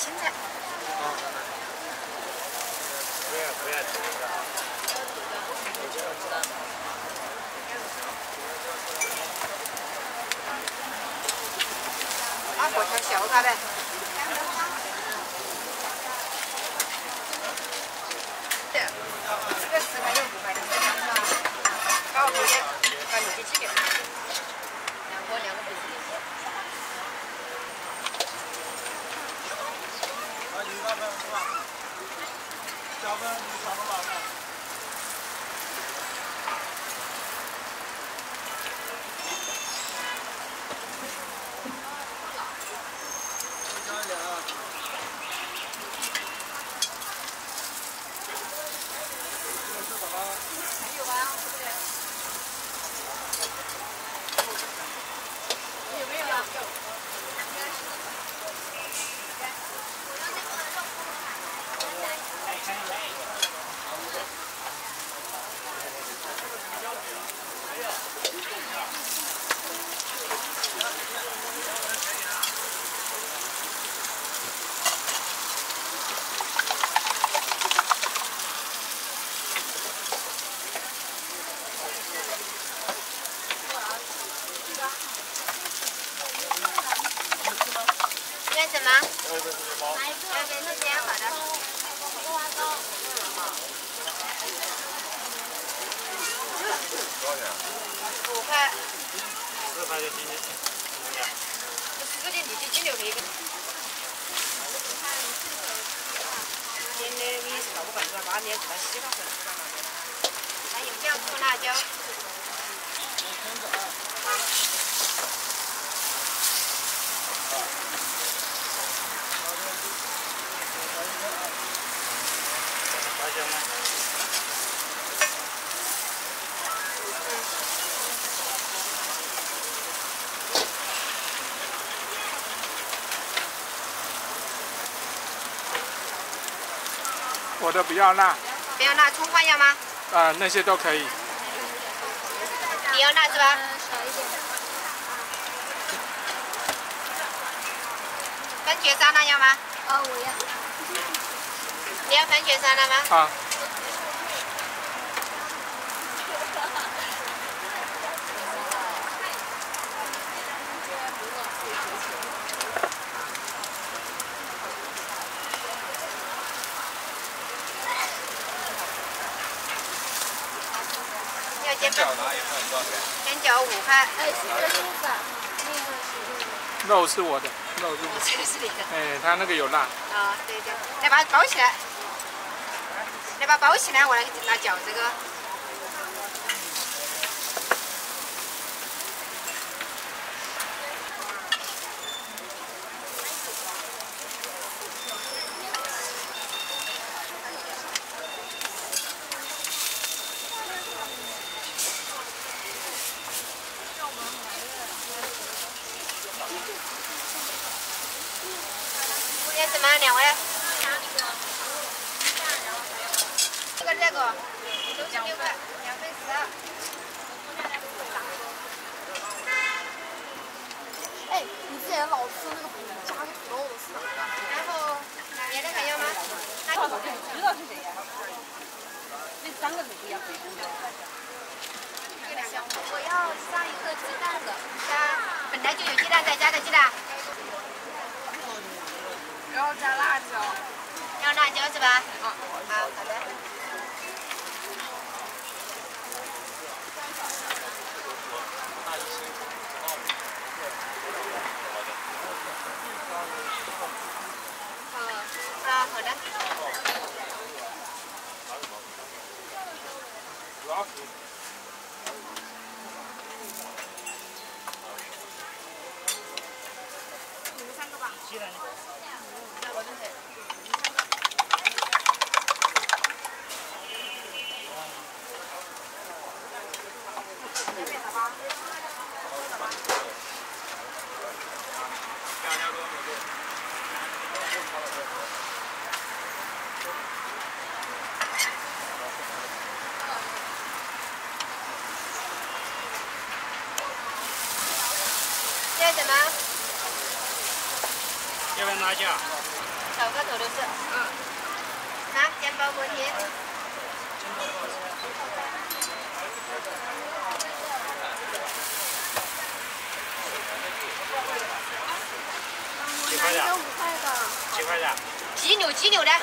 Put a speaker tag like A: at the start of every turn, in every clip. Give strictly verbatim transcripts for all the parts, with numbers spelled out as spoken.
A: 青菜。
B: 哦，不要不要这个。
A: 啊，过条小它呗。对，这个十块钱五块的，搞六点，搞六点几的。两个两个不是。
C: 小分，小分吧。加一点啊。
A: 还有啊，有没有啊？有。 什么？要一份这个包。要一份这边好的。
B: 多少钱？
A: 五块。
B: 四块就斤斤。
A: 四斤六斤斤六可以。今天的米是到不半是吧？八点是到西方份是吧？还有两颗辣椒。
B: 辣椒吗？
C: 我的不要辣。
A: 不要辣，葱花要吗？
C: 啊，那些都可以。
A: 你要辣是吧？
D: 少一点。
A: 番茄沙拉要吗？
D: 哦，我要。
A: 你要番茄沙拉吗？
C: 好。
B: 煎饺呢？有没有多少钱？
A: 煎饺五块。
D: 哎，是这是粉，那个是。
C: 肉是我的，肉是我的。
A: 这个是你的。
C: 哎，他那个有辣。
A: 啊，对对，来把它包起来，来把它包起来，我来拿饺这个。 点什么？两位？这个这个都是六块，两份十二。
D: 哎，你之前老吃那个饼加个土豆的是哪个？
A: 然后别的还要吗？那
E: 我知道是谁呀？那三个是不一样。
A: 这两个。
D: 我要加一个鸡蛋的。
A: 加本来就有鸡蛋，再加个鸡蛋。
E: 然后加辣椒，
A: 要辣椒是吧？嗯，好，好的。好，啊，好的。你们三个吧。鸡蛋。 我这是。这边的吧。要什么？
B: 要不要辣椒？
A: 小个头的是，嗯。拿煎包锅贴。
B: 几块钱？
D: 五块的。
B: 几块钱？
A: 鸡柳鸡柳的。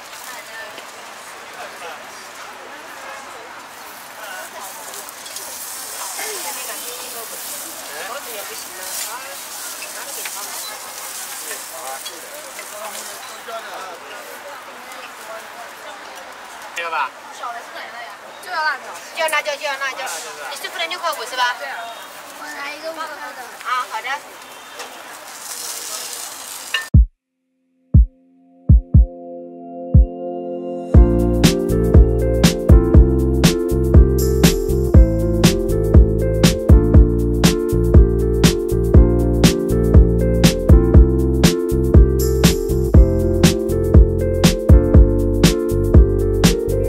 A: 包子也不行了，他哪里给他买？
B: 这个吧？
D: 小的是哪个呀？就要辣条。
A: 就要辣椒，就要辣椒。你是付了六块五是吧？
D: 对。我来一个五块的。
A: 啊，好的。